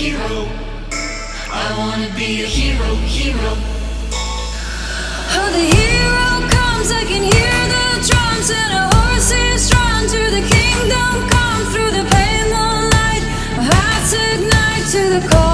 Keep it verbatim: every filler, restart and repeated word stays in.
hero. I wanna be a hero, hero. Oh, the hero comes, I can hear the drums, and a horse is drawn to the kingdom come. Through the pale moonlight, my hearts ignite to the cold.